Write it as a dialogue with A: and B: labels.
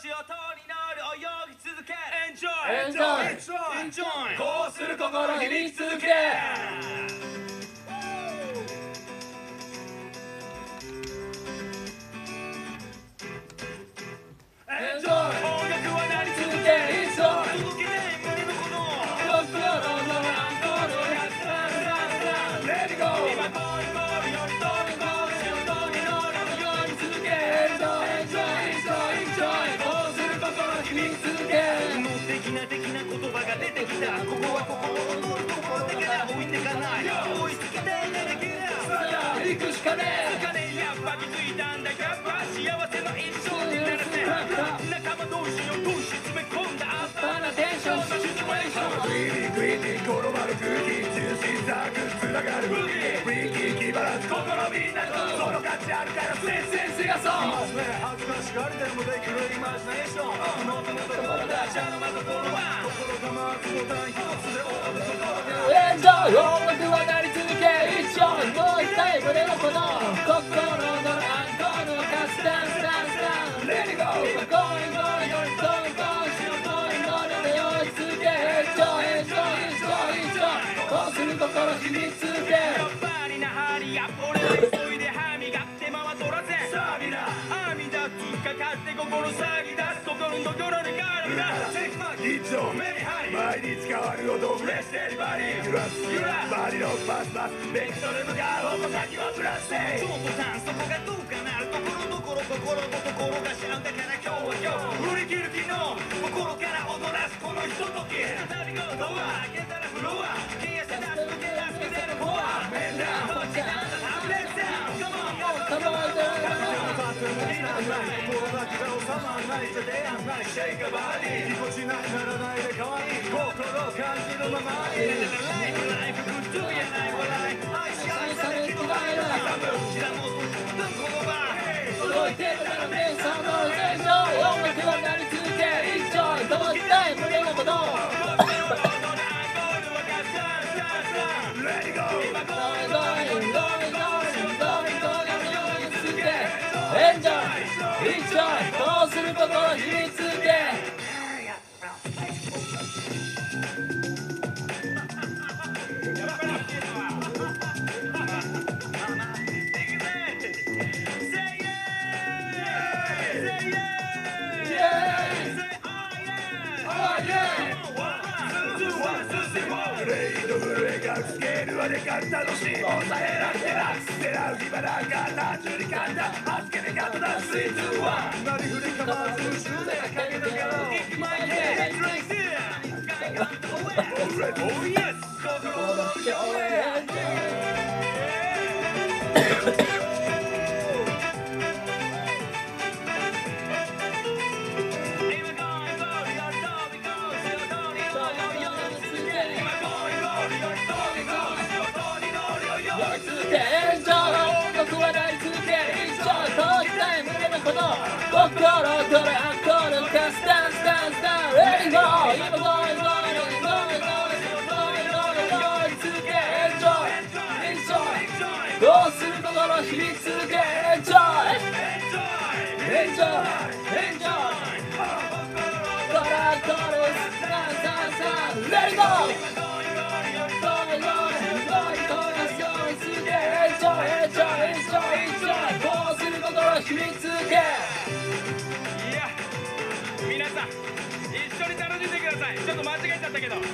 A: 潮とに乗る泳ぎ続け
B: Enjoy!
A: Enjoy! こうする心響き続け音楽は鳴り続け届けて胸の鼓動心のアンコールをやったらLet it go 今ゴールゴールより飛び込む潮とに乗る泳ぎ続け Enjoy こうする心響き続け無敵な言葉が出てきたここは心の乗るところだから置いてかない追いつけてねできる行くしかねえやっぱ気づいたんだやっぱ幸せの一生になるぜ仲間同士を通し詰め込んだアッパーなテンションのシチュエーショングリーディ転がる空気中心ザークつながるブギーフリーキー気張らず心みんなとその価値あるから全然違そう恥ずかしがりでもできるイマジネーションもともと友達あのまところは心が回すボタン一つで終わるところでエンジョイ音楽は鳴り続け一生もう一回胸の鼓動心のアンコールを貸すダンスLet it go 今ゴールゴールより飛び込む潮とに乗るで追い続けEnjoy こうする心響き続けバリなハリア俺は急いで歯磨き手間は取らせさあみな網だ突っかかって心騒ぎ出す心のどころにガールだ一丁目に入り毎日変わる音フレッシュエリバディ揺らすバディのパスベクトル向かう矛先はブラステイそうとさんそこがどうかなるところどころ心ごと転がし合うんだから今日は振り切る昨日心から踊らすこのひととき旅ごとは開けたらフロア冷やせ出す時はつけてるフォアメンダーどっちなんだタブレッツダウンカモン心だけが収まらないと出会わないシェイカーバディぎこちないならないで可愛い心を感じるままにライフグッドやない笑い愛し愛され嫌いな多分知らんもんこの場届いてるなら皆さんの全情音楽は鳴り続け一生届きたい胸の鼓動Let it go 今ゴールゴールEnjoy こうする心響き続けスケールはでかく楽しい抑えられてな狙う暇なんか単純に簡単預けてガットだスイーツはなりふり構わず後ろでかけながら行く前にOh yes 心の共演心とアンコールカスダンスレディゴー今ゴール続けどうする心響き続けEnjoy 心アンコールレディゴーこうする心響き続け皆さん一緒に楽しんでくださいちょっと間違えちゃったけど